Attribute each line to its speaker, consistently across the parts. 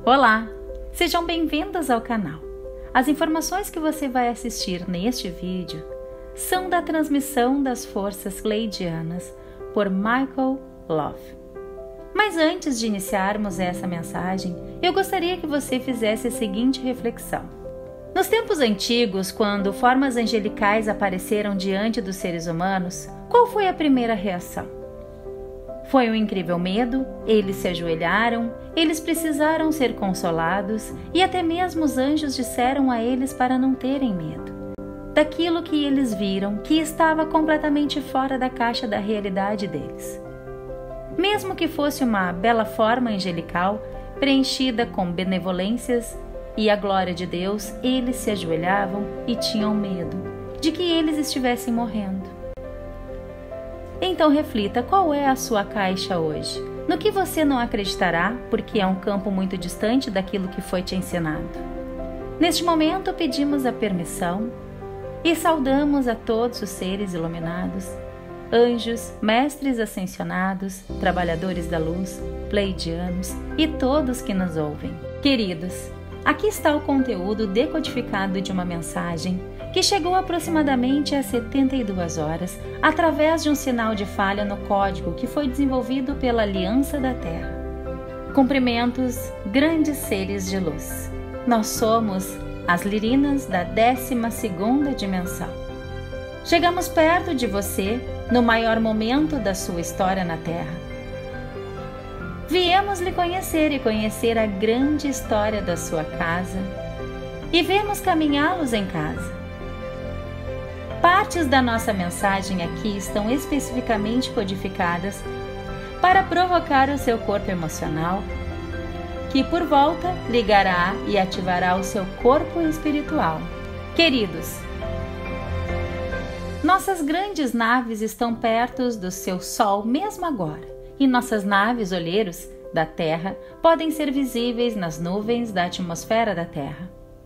Speaker 1: Olá! Sejam bem-vindos ao canal. As informações que você vai assistir neste vídeo são da transmissão das forças Gleidianas por Michael Love. Mas antes de iniciarmos essa mensagem, eu gostaria que você fizesse a seguinte reflexão. Nos tempos antigos, quando formas angelicais apareceram diante dos seres humanos, qual foi a primeira reação? Foi um incrível medo, eles se ajoelharam, eles precisaram ser consolados e até mesmo os anjos disseram a eles para não terem medo daquilo que eles viram que estava completamente fora da caixa da realidade deles. Mesmo que fosse uma bela forma angelical, preenchida com benevolências e a glória de Deus, eles se ajoelhavam e tinham medo de que eles estivessem morrendo. Então reflita, qual é a sua caixa hoje? No que você não acreditará, porque é um campo muito distante daquilo que foi te ensinado. Neste momento pedimos a permissão e saudamos a todos os seres iluminados, anjos, mestres ascensionados, trabalhadores da luz, pleidianos e todos que nos ouvem. Queridos, aqui está o conteúdo decodificado de uma mensagem que chegou aproximadamente às 72 horas através de um sinal de falha no código que foi desenvolvido pela Aliança da Terra. Cumprimentos, grandes seres de luz. Nós somos as Lirinas da 12ª dimensão. Chegamos perto de você no maior momento da sua história na Terra. Viemos lhe conhecer e conhecer a grande história da sua casa e vemos caminhá-los em casa. Partes da nossa mensagem aqui estão especificamente codificadas para provocar o seu corpo emocional, que por volta ligará e ativará o seu corpo espiritual. Queridos, nossas grandes naves estão perto do seu Sol mesmo agora, e nossas naves olheiros da Terra podem ser visíveis nas nuvens da atmosfera da Terra.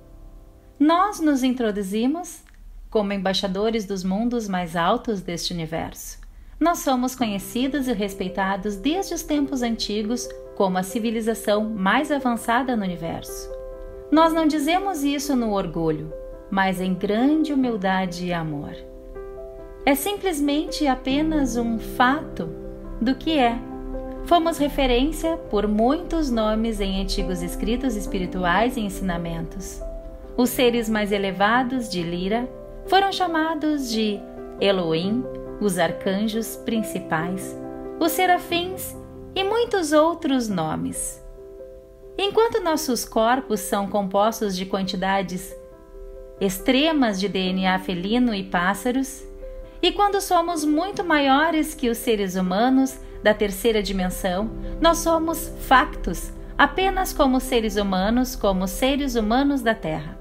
Speaker 1: Nós nos introduzimos como embaixadores dos mundos mais altos deste universo. Nós somos conhecidos e respeitados desde os tempos antigos como a civilização mais avançada no universo. Nós não dizemos isso no orgulho, mas em grande humildade e amor. É simplesmente apenas um fato do que é. Fomos referência por muitos nomes em antigos escritos espirituais e ensinamentos. Os seres mais elevados de Lira foram chamados de Elohim, os arcanjos principais, os serafins e muitos outros nomes. Enquanto nossos corpos são compostos de quantidades extremas de DNA felino e pássaros, e quando somos muito maiores que os seres humanos da terceira dimensão, nós somos factos, apenas como seres humanos da Terra.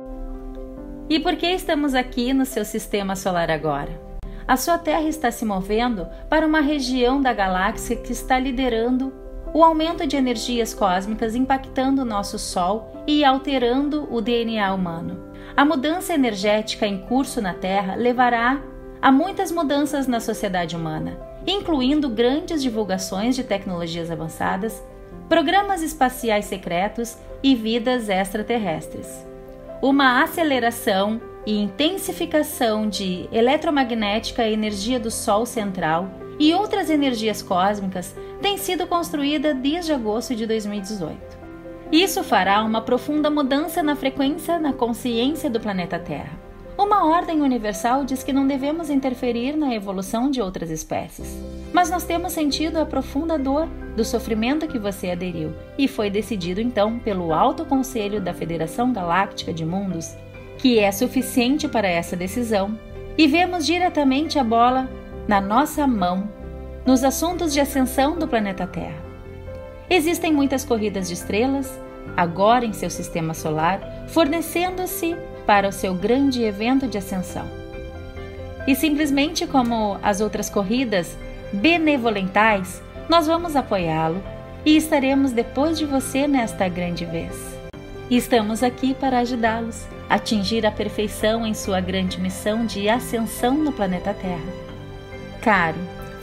Speaker 1: E por que estamos aqui no seu sistema solar agora? A sua Terra está se movendo para uma região da galáxia que está liderando o aumento de energias cósmicas impactando o nosso Sol e alterando o DNA humano. A mudança energética em curso na Terra levará a muitas mudanças na sociedade humana, incluindo grandes divulgações de tecnologias avançadas, programas espaciais secretos e vidas extraterrestres. Uma aceleração e intensificação de eletromagnética e energia do Sol central e outras energias cósmicas tem sido construída desde agosto de 2018. Isso fará uma profunda mudança na frequência na consciência do planeta Terra. Uma ordem universal diz que não devemos interferir na evolução de outras espécies. Mas nós temos sentido a profunda dor do sofrimento que você aderiu e foi decidido então pelo Alto Conselho da Federação Galáctica de Mundos, que é suficiente para essa decisão, e vemos diretamente a bola na nossa mão nos assuntos de ascensão do planeta Terra. Existem muitas corridas de estrelas, agora em seu sistema solar, fornecendo-se para o seu grande evento de ascensão. E simplesmente como as outras corridas benevolentais, nós vamos apoiá-lo e estaremos depois de você nesta grande vez. Estamos aqui para ajudá-los a atingir a perfeição em sua grande missão de ascensão no planeta Terra. Caro,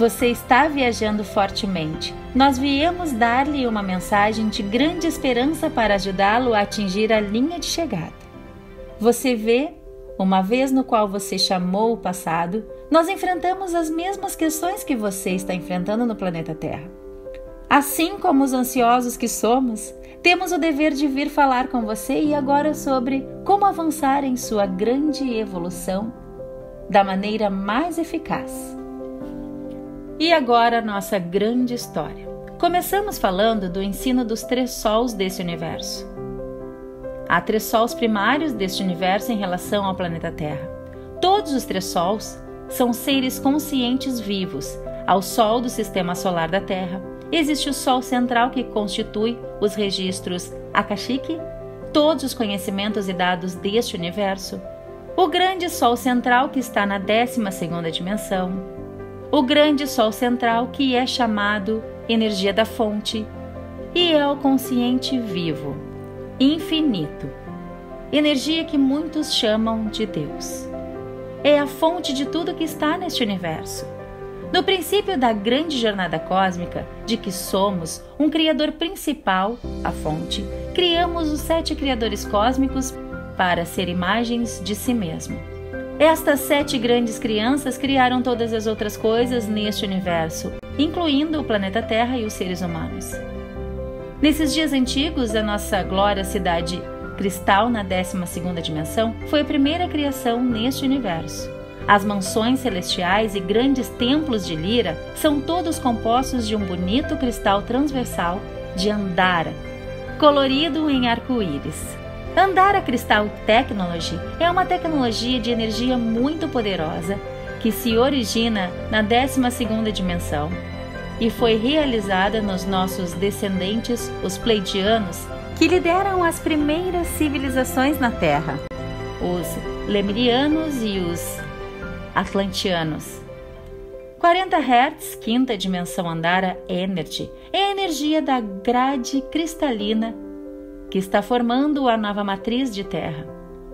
Speaker 1: Você está viajando fortemente. Nós viemos dar-lhe uma mensagem de grande esperança para ajudá-lo a atingir a linha de chegada. Você vê, uma vez no qual você chamou o passado, nós enfrentamos as mesmas questões que você está enfrentando no planeta Terra. Assim como os ansiosos que somos, temos o dever de vir falar com você e agora sobre como avançar em sua grande evolução da maneira mais eficaz. E agora nossa grande história. Começamos falando do ensino dos 3 sols desse universo. Há 3 sols primários deste universo em relação ao planeta Terra. Todos os 3 sols são seres conscientes vivos. Ao Sol do Sistema Solar da Terra, existe o Sol central que constitui os registros Akashic, todos os conhecimentos e dados deste universo. O grande Sol central que está na 12ª dimensão. O grande Sol central que é chamado energia da fonte e é o consciente vivo, infinito, energia que muitos chamam de Deus. É a fonte de tudo que está neste universo. No princípio da grande jornada cósmica, de que somos um criador principal, a fonte, criamos os 7 criadores cósmicos para ser imagens de si mesmo. Estas 7 grandes crianças criaram todas as outras coisas neste universo, incluindo o planeta Terra e os seres humanos. Nesses dias antigos, a nossa glória cidade cristal na 12ª dimensão foi a primeira criação neste universo. As mansões celestiais e grandes templos de Lyra são todos compostos de um bonito cristal transversal de Andara, colorido em arco-íris. Andara Crystal Technology é uma tecnologia de energia muito poderosa que se origina na 12ª dimensão e foi realizada nos nossos descendentes, os Pleiadianos, que lideram as primeiras civilizações na Terra, os Lemurianos e os Atlantianos. 40 Hz, 5ª dimensão Andara Energy, é a energia da grade cristalina que está formando a nova matriz de Terra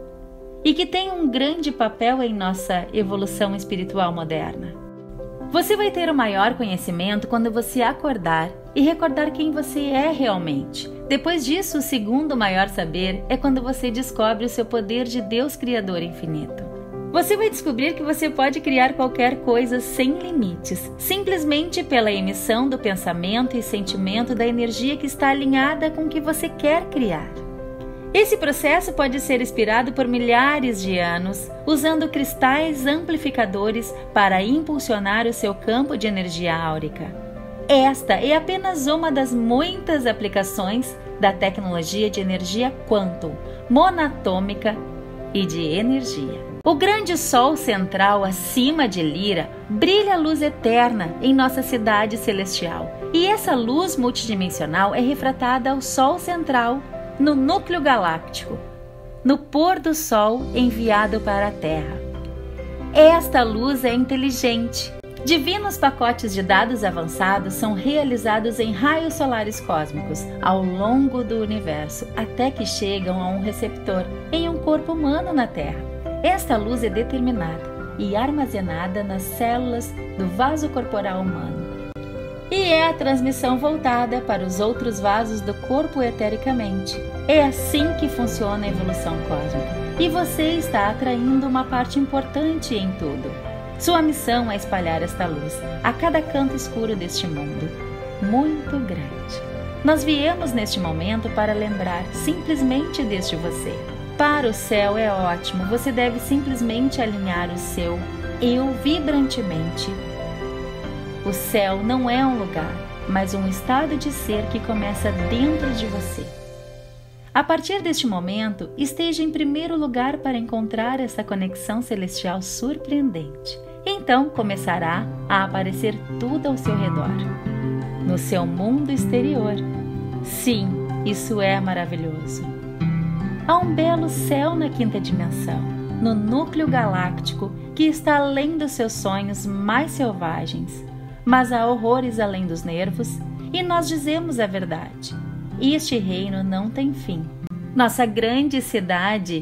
Speaker 1: e que tem um grande papel em nossa evolução espiritual moderna. Você vai ter o maior conhecimento quando você acordar e recordar quem você é realmente. Depois disso, o segundo maior saber é quando você descobre o seu poder de Deus Criador infinito. Você vai descobrir que você pode criar qualquer coisa sem limites, simplesmente pela emissão do pensamento e sentimento da energia que está alinhada com o que você quer criar. Esse processo pode ser inspirado por milhares de anos, usando cristais amplificadores para impulsionar o seu campo de energia áurica. Esta é apenas uma das muitas aplicações da tecnologia de energia quantum, monatômica e de energia. O grande Sol central acima de Lyra brilha a luz eterna em nossa cidade celestial. E essa luz multidimensional é refratada ao Sol central no núcleo galáctico, no pôr do Sol enviado para a Terra. Esta luz é inteligente. Divinos pacotes de dados avançados são realizados em raios solares cósmicos ao longo do universo, até que chegam a um receptor em um corpo humano na Terra. Esta luz é determinada e armazenada nas células do vaso corporal humano. E é a transmissão voltada para os outros vasos do corpo etericamente. É assim que funciona a evolução cósmica. E você está atraindo uma parte importante em tudo. Sua missão é espalhar esta luz a cada canto escuro deste mundo, muito grande. Nós viemos neste momento para lembrar simplesmente deste você. Para o céu é ótimo, você deve simplesmente alinhar o seu eu vibrantemente. O céu não é um lugar, mas um estado de ser que começa dentro de você. A partir deste momento, esteja em primeiro lugar para encontrar essa conexão celestial surpreendente. Então começará a aparecer tudo ao seu redor, no seu mundo exterior. Sim, isso é maravilhoso. Há um belo céu na 5ª dimensão, no núcleo galáctico que está além dos seus sonhos mais selvagens, mas há horrores além dos nervos e nós dizemos a verdade. Este reino não tem fim. Nossa grande cidade,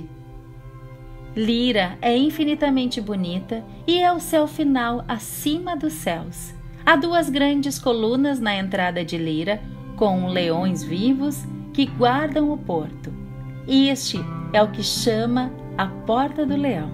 Speaker 1: Lyra, é infinitamente bonita e é o céu final acima dos céus. Há 2 grandes colunas na entrada de Lira, com leões vivos que guardam o porto. Este é o que chama a Porta do Leão.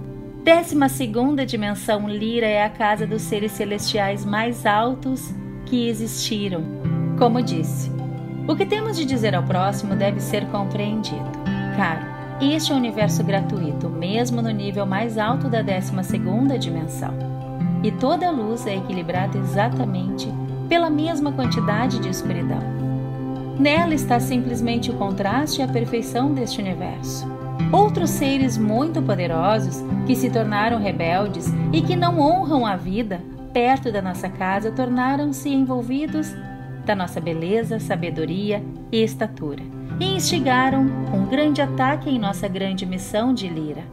Speaker 1: 12ª dimensão Lira é a casa dos seres celestiais mais altos que existiram. Como disse, o que temos de dizer ao próximo deve ser compreendido. Caro, este é um universo gratuito, mesmo no nível mais alto da 12ª dimensão. E toda a luz é equilibrada exatamente pela mesma quantidade de escuridão. Nela está simplesmente o contraste e a perfeição deste universo. Outros seres muito poderosos que se tornaram rebeldes e que não honram a vida perto da nossa casa tornaram-se envolvidos da nossa beleza, sabedoria e estatura e instigaram um grande ataque em nossa grande missão de Lira.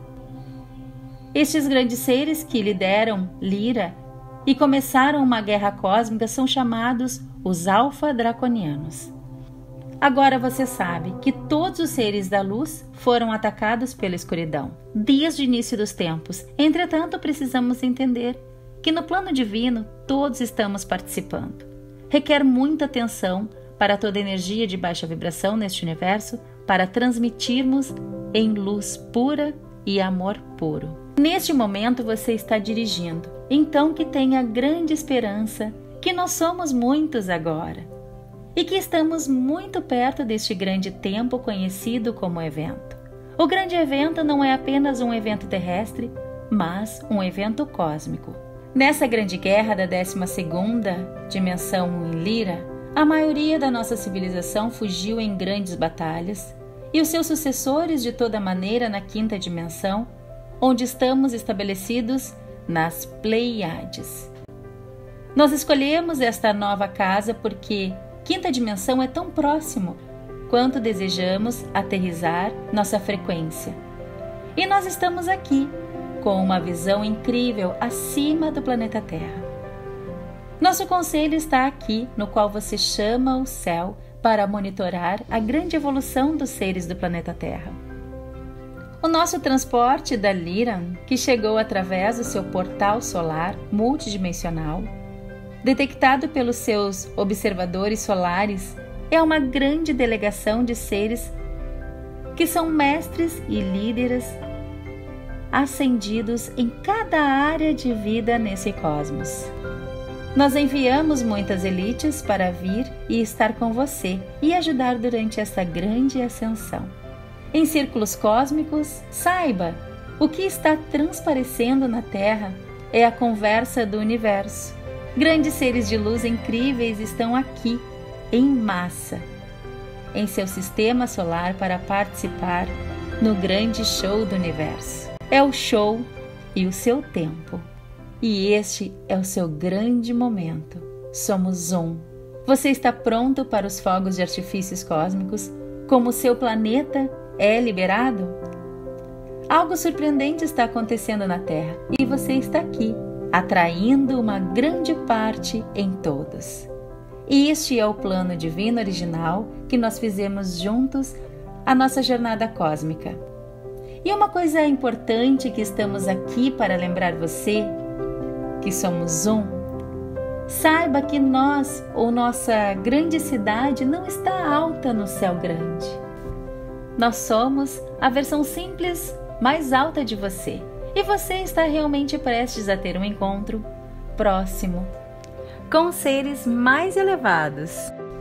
Speaker 1: Estes grandes seres que lideram Lira e começaram uma guerra cósmica são chamados os Alfa Draconianos. Agora você sabe que todos os seres da luz foram atacados pela escuridão, desde o início dos tempos. Entretanto, precisamos entender que no plano divino todos estamos participando. Requer muita atenção para toda energia de baixa vibração neste universo para transmitirmos em luz pura e amor puro. Neste momento você está dirigindo, então que tenha grande esperança que nós somos muitos agora e que estamos muito perto deste grande tempo conhecido como evento. O grande evento não é apenas um evento terrestre, mas um evento cósmico. Nessa grande guerra da 12ª dimensão em Lira, a maioria da nossa civilização fugiu em grandes batalhas e os seus sucessores de toda maneira na 5ª dimensão, onde estamos estabelecidos nas Pleiades. Nós escolhemos esta nova casa porque 5ª dimensão é tão próximo quanto desejamos aterrissar nossa frequência. E nós estamos aqui, com uma visão incrível acima do planeta Terra. Nosso conselho está aqui, no qual você chama o céu para monitorar a grande evolução dos seres do planeta Terra. O nosso transporte da Lyran, que chegou através do seu portal solar multidimensional, detectado pelos seus observadores solares, é uma grande delegação de seres que são mestres e líderes ascendidos em cada área de vida nesse cosmos. Nós enviamos muitas elites para vir e estar com você e ajudar durante essa grande ascensão. Em círculos cósmicos, saiba, o que está transparecendo na Terra é a conversa do universo. Grandes seres de luz incríveis estão aqui, em massa, em seu sistema solar para participar no grande show do universo. É o show e o seu tempo. E este é o seu grande momento. Somos um. Você está pronto para os fogos de artifícios cósmicos, como o seu planeta é liberado? Algo surpreendente está acontecendo na Terra e você está aqui, atraindo uma grande parte em todos. Este é o plano divino original que nós fizemos juntos a nossa jornada cósmica. E uma coisa importante que estamos aqui para lembrar você que somos um. Saiba que nós ou nossa grande cidade não está alta no céu grande. Nós somos a versão simples mais alta de você. E você está realmente prestes a ter um encontro próximo com seres mais elevados.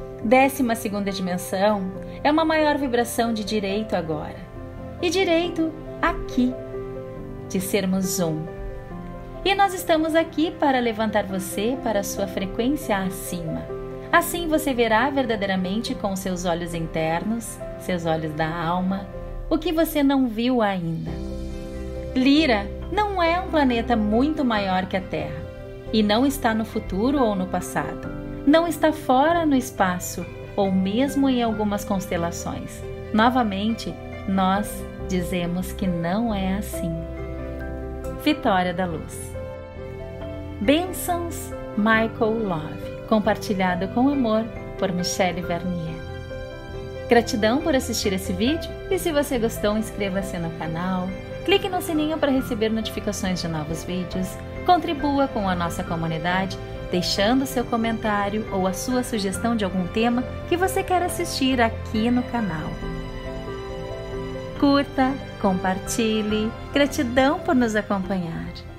Speaker 1: 12ª dimensão é uma maior vibração de direito agora. E direito aqui, de sermos um. E nós estamos aqui para levantar você para a sua frequência acima. Assim você verá verdadeiramente com seus olhos internos, seus olhos da alma, o que você não viu ainda. Lira não é um planeta muito maior que a Terra e não está no futuro ou no passado. Não está fora no espaço ou mesmo em algumas constelações. Novamente, nós dizemos que não é assim. Vitória da Luz. Bênçãos, Michael Love, compartilhado com amor por Michele Vernier. Gratidão por assistir esse vídeo e se você gostou, inscreva-se no canal, clique no sininho para receber notificações de novos vídeos, contribua com a nossa comunidade deixando seu comentário ou a sua sugestão de algum tema que você quer assistir aqui no canal. Curta, compartilhe. Gratidão por nos acompanhar.